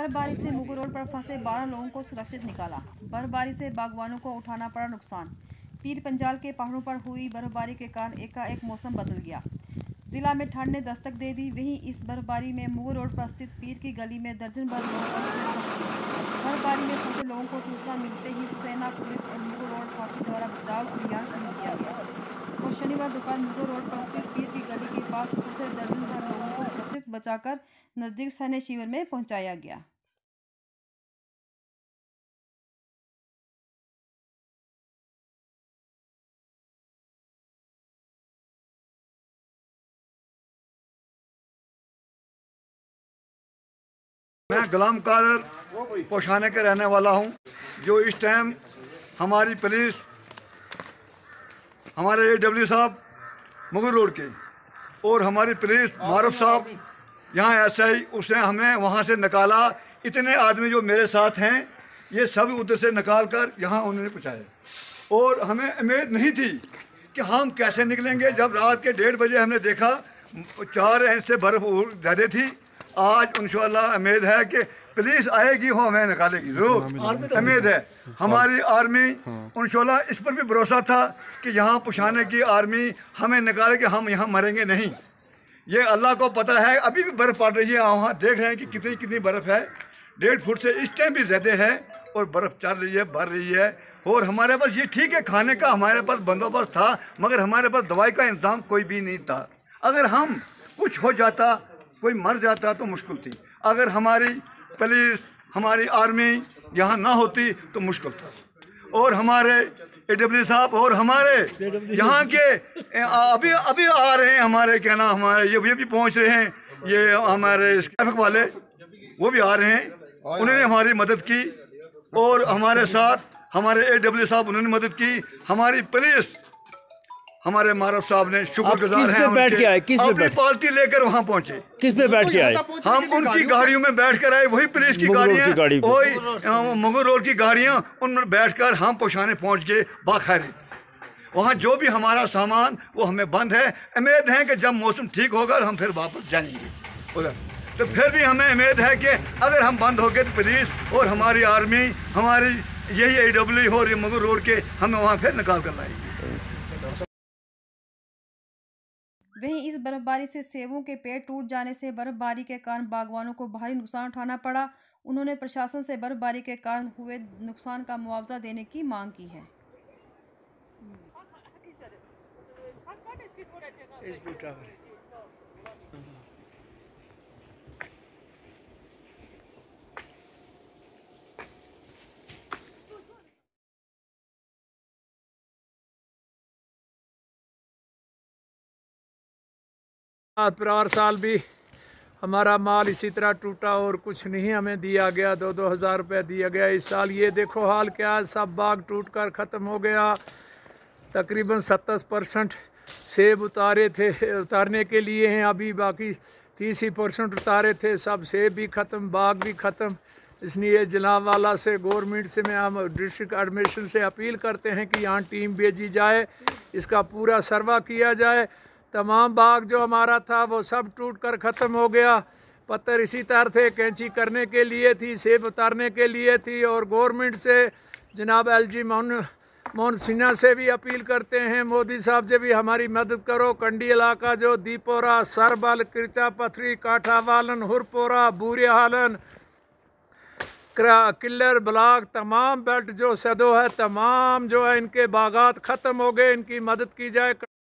बर्फबारी से मुगल रोड पर फंसे 12 लोगों को सुरक्षित निकाला। बर्फबारी से बागवानों को उठाना पड़ा नुकसान। पीर पंजाल के पहाड़ों पर हुई बर्फबारी के कारण एकाएक मौसम बदल गया। जिला में ठंड ने दस्तक दे दी। वहीं इस बर्फबारी में मुगल रोड पर स्थित पीर की गली में दर्जन भर लोग बर्फबारी में फंसे लोगों को सूचना मिलते ही सेना, पुलिस और मुगल रोड फाटी द्वारा बचाव अभियान शुरू किया गया और शनिवार दोपहर मुगल रोड पर स्थित पीर की गली के पास फंसे दर्जन भर लोगों को सुरक्षित बचाकर नजदीक सैन्य शिविर में पहुंचाया गया। मैं गुलाम कादर पोशाने के रहने वाला हूं, जो इस टाइम हमारी पुलिस, हमारे AW साहब मुगल रोड के और हमारी पुलिस मारूफ साहब यहाँ SI, उसने हमें वहाँ से निकाला। इतने आदमी जो मेरे साथ हैं ये सब उधर से निकाल कर यहाँ उन्होंने पहुँचाया और हमें उम्मीद नहीं थी कि हम कैसे निकलेंगे। जब रात के 1:30 बजे हमने देखा 4 इंच से बर्फ ज़्यादा थी। आज इंशाअल्लाह उम्मीद है कि पुलिस आएगी, हो हमें निकालेगी जरूर, उम्मीद है। हमारी आर्मी इंशाअल्लाह, इस पर भी भरोसा था कि यहाँ पुशाने की आर्मी हमें निकालेगी, हम यहाँ मरेंगे नहीं। ये अल्लाह को पता है। अभी भी बर्फ़ पड़ रही है, वहाँ देख रहे हैं कि कितनी कितनी बर्फ़ है। 1.5 फुट से इस टाइम भी ज़्यादा है और बर्फ़ चल रही है, बढ़ रही है। और हमारे पास ये ठीक है, खाने का हमारे पास बंदोबस्त था, मगर हमारे पास दवाई का इंतज़ाम कोई भी नहीं था। अगर हम कुछ हो जाता, कोई मर जाता तो मुश्किल थी। अगर हमारी पुलिस, हमारी आर्मी यहाँ ना होती तो मुश्किल था। और हमारे AW साहब और हमारे यहाँ के अभी आ रहे हैं, हमारे क्या नाम, हमारे ये भी पहुँच रहे हैं। ये हमारे ट्रैफिक वाले वो भी आ रहे हैं, उन्होंने हमारी मदद की। और हमारे साथ हमारे AW साहब, उन्होंने मदद की। हमारी पुलिस, हमारे मारूफ साहब ने शुक्रगुजार हैं। बैठ के आए, किस पे अपनी पार्टी लेकर वहाँ पहुँचे। किस पे बैठ के आए? हम उनकी गाड़ियों में बैठ कर आए, वही पुलिस की गाड़ियाँ, वही मुगल रोड की गाड़ियाँ, उनमें बैठ कर हम पोशाने पहुँच गए बाखैरियत। वहाँ जो भी हमारा सामान वो हमें बंद है। उम्मीद है कि जब मौसम ठीक होगा हम फिर वापस जाएंगे उधर। तो फिर भी हमें उम्मीद है कि अगर हम बंद हो गए तो पुलिस और हमारी आर्मी, हमारी यही AW और ये मुगल रोड के हमें वहाँ फिर निकाल कर लाएंगे। वहीं इस बर्फबारी से सेबों के पेड़ टूट जाने से बर्फबारी के कारण बागवानों को भारी नुकसान उठाना पड़ा। उन्होंने प्रशासन से बर्फबारी के कारण हुए नुकसान का मुआवजा देने की मांग की है। पर साल भी हमारा माल इसी तरह टूटा और कुछ नहीं हमें दिया गया। 2-2 हज़ार रुपये दिया गया। इस साल ये देखो हाल क्या है, सब बाग टूट कर ख़त्म हो गया। तकरीबन 70% सेब उतारने के लिए हैं, अभी बाकी 30% उतारे थे। सब सेब भी ख़त्म, बाग भी ख़त्म। इसलिए जनावाला से, गवर्नमेंट से, मैं हम डिस्ट्रिक्ट एडमिनिस्ट्रेशन से अपील करते हैं कि यहाँ टीम भेजी जाए, इसका पूरा सर्वा किया जाए। तमाम बाग जो हमारा था वो सब टूट कर ख़त्म हो गया। पत्थर इसी तरह थे, कैंची करने के लिए थी, सेब उतारने के लिए थी। और गवर्नमेंट से जनाब LG मोहन सिन्हा से भी अपील करते हैं, मोदी साहब से भी हमारी मदद करो। कंडी इलाका जो दीपोरा, सरबल, किरचा पथरी, काठावालन, हुरपोरा, बूरियाहालन, किल्लर ब्लॉक, तमाम बेल्ट जो सदो है, तमाम जो है इनके बागात ख़त्म हो गए, इनकी मदद की जाए।